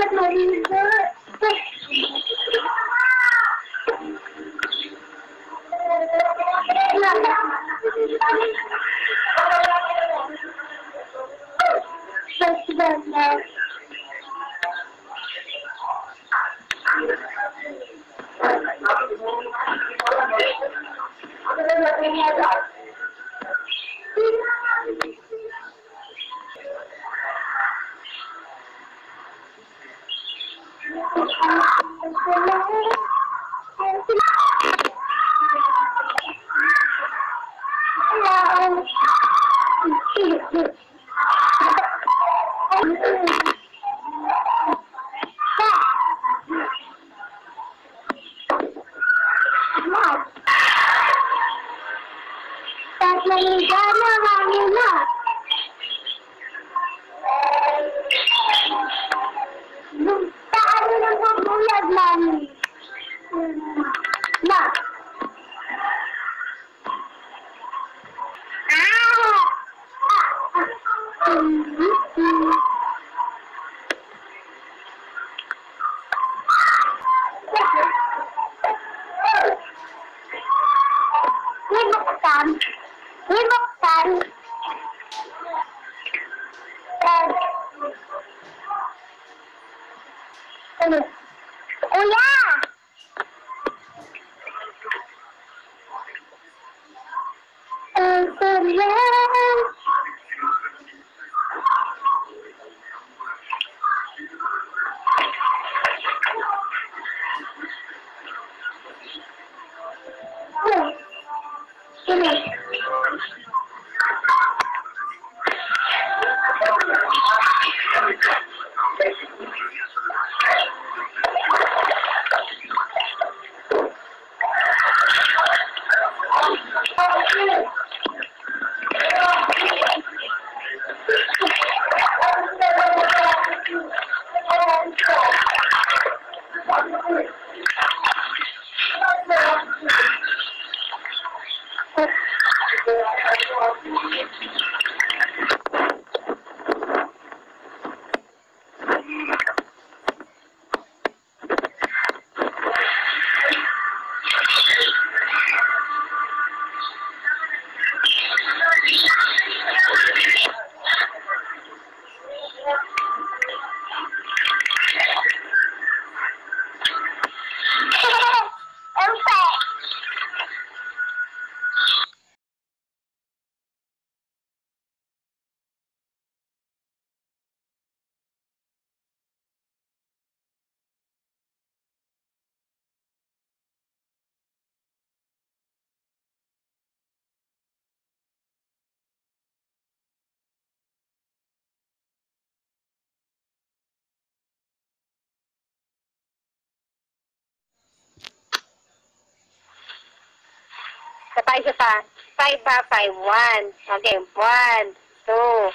Isa pa. 5 pa, 5. 1. Okay. 1, 2,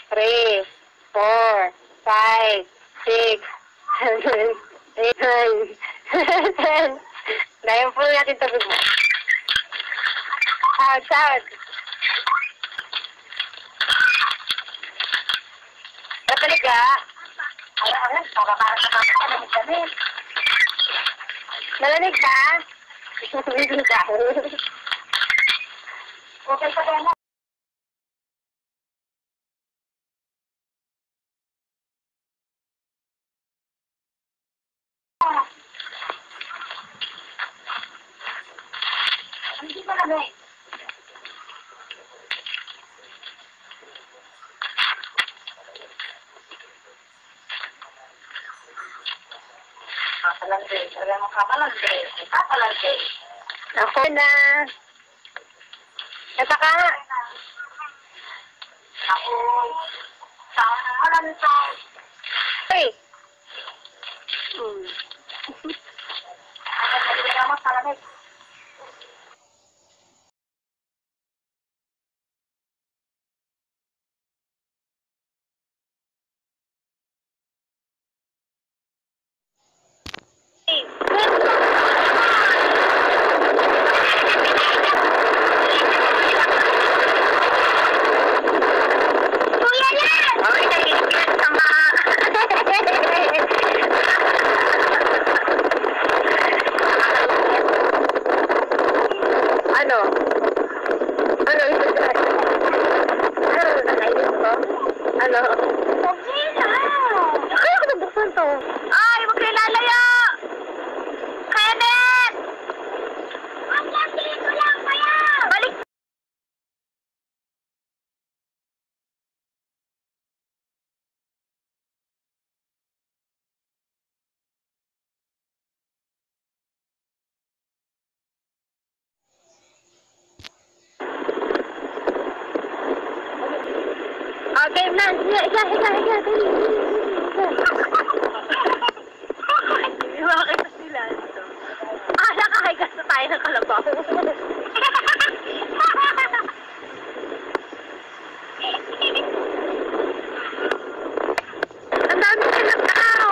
3, 4, 5, 6, 7, 8, 9, 10. Dahil po natin tubig mo. Out, out. Talaga. Alam, para malamig kami. Malamig ka? Malamig ka. Okay pa ba na? Hindi pa na ba eh? Kapalante. Alam mo kapalante. Kapalante. Ako na. Kata ka nga. Ako. Saan naman lang ito? Hey. Ako na naman sa lamig. Ay, huwag kayo lalayo! Kenneth! Hanggang dito lang kayo! Balik! Okay, man. Higa. Bakit sila ito? Nakakahigas na tayo ng kalabaw. Ang dami silang tao.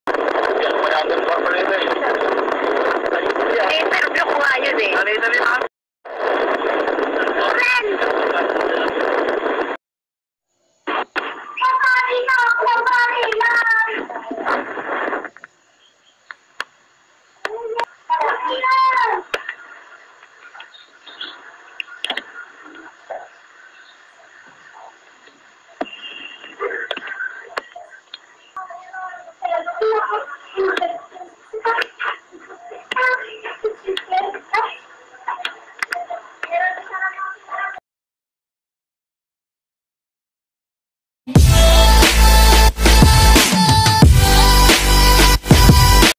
Interview ko nga yun eh.